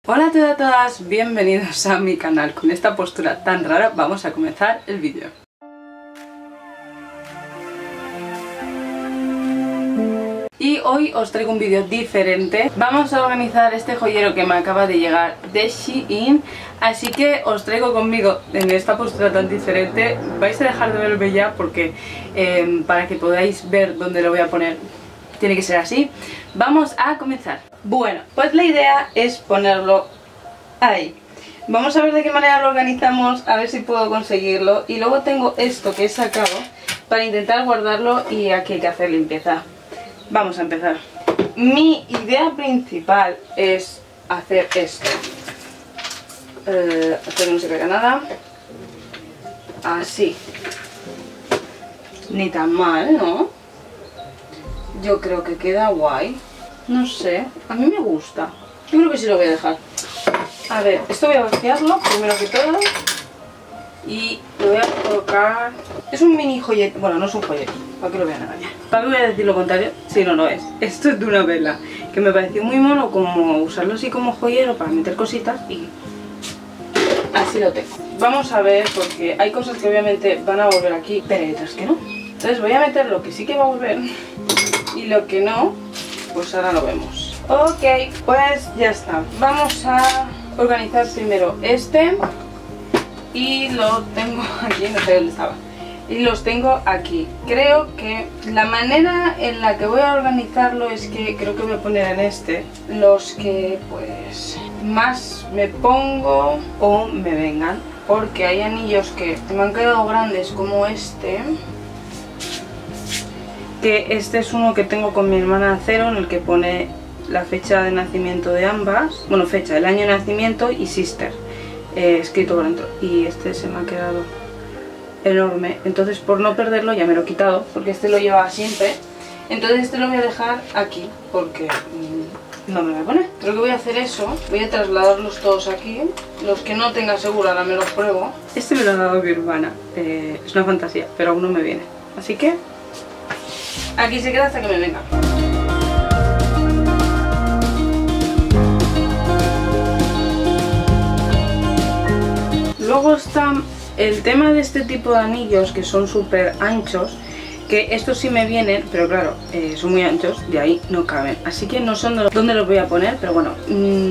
Hola a todas, bienvenidos a mi canal. Con esta postura tan rara vamos a comenzar el vídeo. Y hoy os traigo un vídeo diferente. Vamos a organizar este joyero que me acaba de llegar de Shein. Así que os traigo conmigo en esta postura tan diferente. Vais a dejar de verme ya porque para que podáis ver dónde lo voy a poner tiene que ser así. Vamos a comenzar. Bueno, pues la idea es ponerlo ahí. Vamos a ver de qué manera lo organizamos, a ver si puedo conseguirlo. Y luego tengo esto que he sacado para intentar guardarlo y aquí hay que hacer limpieza. Vamos a empezar. Mi idea principal es hacer esto. Hasta que no se caiga nada. Así. Ni tan mal, ¿no? Yo creo que queda guay. No sé, a mí me gusta. Yo creo que sí lo voy a dejar. A ver, esto voy a vaciarlo primero que todo. Y lo voy a colocar... Es un mini joyete. Bueno, no es un joyete, para que lo vean engañar. ¿Para qué voy a decir lo contrario? Sí, no lo es. Esto es de una vela, que me pareció muy mono como usarlo así como joyero para meter cositas y así lo tengo. Vamos a ver, porque hay cosas que obviamente van a volver aquí, pero hay otras que no. Entonces voy a meter lo que sí que va a volver y lo que no, pues ahora lo vemos. Ok, pues ya está. Vamos a organizar primero este. Y lo tengo aquí, no sé dónde estaba. Y los tengo aquí. Creo que la manera en la que voy a organizarlo es que creo que voy a poner en este los que pues más me pongo o me vengan. Porque hay anillos que me han quedado grandes como este. Que este es uno que tengo con mi hermana Cero, en el que pone la fecha de nacimiento de ambas. Bueno, fecha, el año de nacimiento y sister. Escrito por dentro, y este se me ha quedado enorme, entonces por no perderlo ya me lo he quitado porque este lo llevaba siempre. Entonces este lo voy a dejar aquí porque no me lo voy a poner. Creo que voy a hacer eso, voy a trasladarlos todos aquí. Los que no tenga seguro ahora me los pruebo. Este me lo ha dado mi hermana, es una fantasía, pero aún no me viene, así que aquí se queda hasta que me venga. Luego está el tema de este tipo de anillos que son súper anchos, que estos sí me vienen, pero claro, son muy anchos, de ahí no caben. Así que no sé dónde los voy a poner, pero bueno,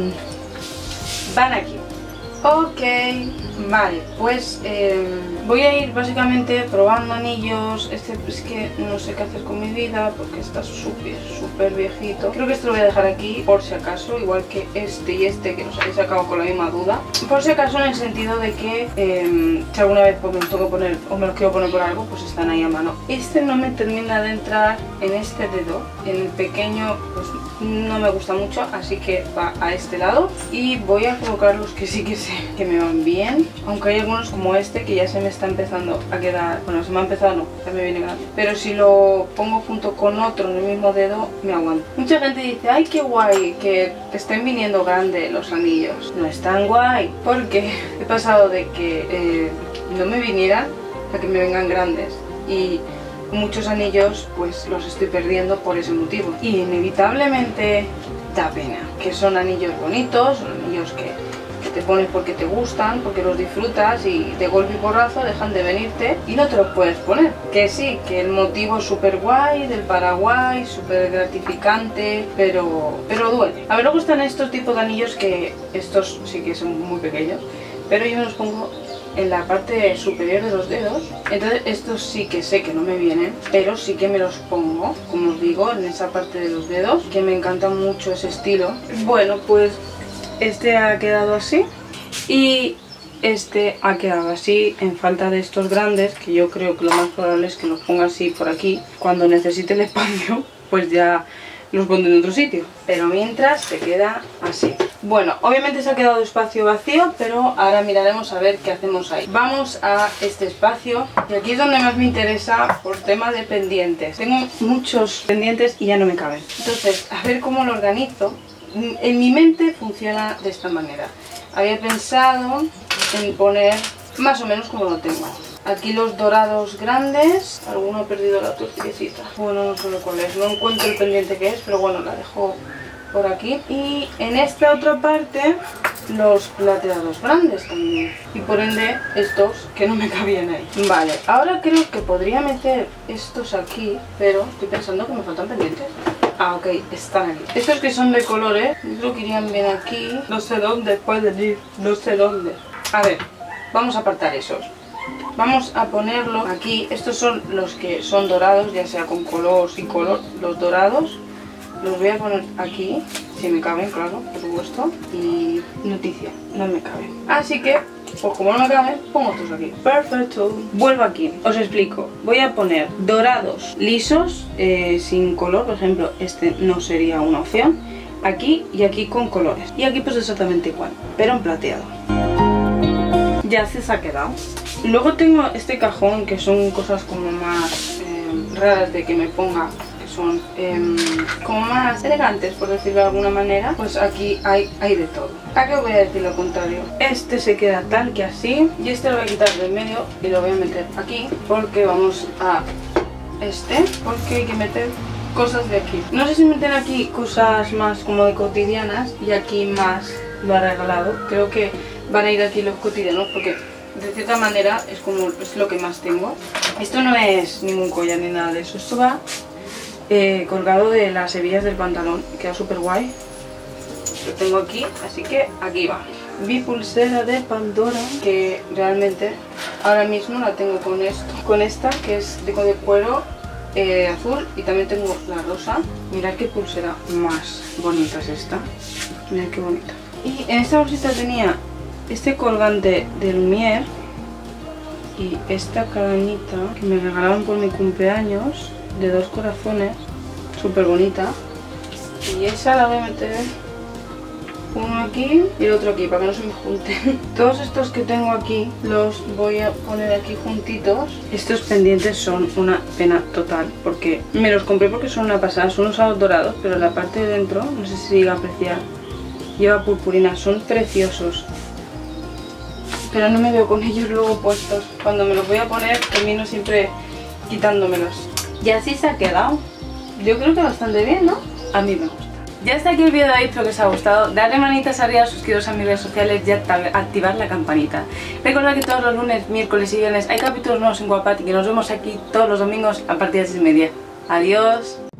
van aquí. Ok, vale, pues voy a ir básicamente probando anillos. Este es que no sé qué hacer con mi vida porque está súper viejito. Creo que este lo voy a dejar aquí por si acaso, igual que este y este que los habéis sacado con la misma duda. Por si acaso, en el sentido de que si alguna vez me los tengo que poner o me los quiero poner por algo, pues están ahí a mano. Este no me termina de entrar en este dedo, en el pequeño pues no me gusta mucho, así que va a este lado. Y voy a colocar los que sí que sé que me van bien, aunque hay algunos como este que ya se me está empezando a quedar, bueno, se me ha empezado, no, ya me viene grande, pero si lo pongo junto con otro en el mismo dedo me aguanta. Mucha gente dice, ay qué guay que te estén viniendo grandes los anillos. No es tan guay porque he pasado de que no me vinieran a que me vengan grandes, y muchos anillos pues los estoy perdiendo por ese motivo, y inevitablemente da pena, que son anillos bonitos, son anillos que te pones porque te gustan, porque los disfrutas, y de golpe y porrazo dejan de venirte y no te los puedes poner. Que sí, que el motivo es súper guay, del Paraguay, súper gratificante, pero duele. A ver, luego están estos tipos de anillos que estos sí que son muy pequeños, pero yo me los pongo en la parte superior de los dedos. Entonces estos sí que sé que no me vienen, pero sí que me los pongo, como os digo, en esa parte de los dedos, que me encanta mucho ese estilo. Bueno, pues este ha quedado así y este ha quedado así, en falta de estos grandes, que yo creo que lo más probable es que los ponga así por aquí. Cuando necesite el espacio pues ya los pondré en otro sitio, pero mientras se queda así. Bueno, obviamente se ha quedado espacio vacío, pero ahora miraremos a ver qué hacemos ahí. Vamos a este espacio, y aquí es donde más me interesa por tema de pendientes. Tengo muchos pendientes y ya no me caben, entonces a ver cómo lo organizo. En mi mente funciona de esta manera. Había pensado en poner más o menos como lo tengo. Aquí los dorados grandes. Alguno ha perdido la tortillecita. Bueno, no sé cuál es. No encuentro el pendiente que es, pero bueno, la dejo por aquí. Y en esta otra parte los plateados grandes también. Y por ende estos que no me cabían ahí. Vale, ahora creo que podría meter estos aquí, pero estoy pensando que me faltan pendientes. Ah, ok, están aquí. Estos que son de colores, yo creo que irían bien aquí. No sé dónde pueden ir, no sé dónde. A ver, vamos a apartar esos. Vamos a ponerlo aquí. Estos son los que son dorados, ya sea con color, sin color. Los dorados los voy a poner aquí, si me caben, claro, por supuesto. Y noticia, no me caben. Así que, pues como no me caben, pongo estos aquí. Perfecto. Vuelvo aquí, os explico. Voy a poner dorados lisos, sin color. Por ejemplo, este no sería una opción. Aquí y aquí con colores. Y aquí pues exactamente igual, pero en plateado. Ya se ha quedado. Luego tengo este cajón que son cosas como más raras de que me ponga, que son como más elegantes, por decirlo de alguna manera. Pues aquí hay de todo. ¿A qué voy a decir lo contrario? Este se queda tal que así y este lo voy a quitar del medio y lo voy a meter aquí porque vamos a porque hay que meter cosas de aquí. No sé si meter aquí cosas más como de cotidianas y aquí más lo ha regalado. Creo que van a ir aquí los cotidianos porque de cierta manera es lo que más tengo. Esto no es ningún collar ni nada de eso. Esto va colgado de las hebillas del pantalón. Queda súper guay. Lo tengo aquí, así que aquí va. Mi pulsera de Pandora, que realmente ahora mismo la tengo con esto. Con esta que es de cuero azul, y también tengo la rosa. Mirad qué pulsera más bonita es esta. Mirad qué bonita. Y en esta bolsita tenía este colgante de Lumière y esta cadenita que me regalaron por mi cumpleaños de 2 corazones, súper bonita. Y esa la voy a meter uno aquí y el otro aquí para que no se me junten. Todos estos que tengo aquí los voy a poner aquí juntitos. Estos pendientes son una pena total porque me los compré porque son una pasada. Son usados dorados, pero la parte de dentro, no sé si se llega a apreciar, lleva purpurina. Son preciosos, pero no me veo con ellos luego puestos. Cuando me los voy a poner termino siempre quitándomelos. Y así se ha quedado. Yo creo que bastante bien, ¿no? A mí me gusta. Ya está aquí el vídeo de hoy, espero que os haya gustado. Darle manitas arriba, suscribiros a mis redes sociales y activar la campanita. Recordad que todos los lunes, miércoles y viernes hay capítulos nuevos en Guapati, que nos vemos aquí todos los domingos a partir de las 6:30. Adiós.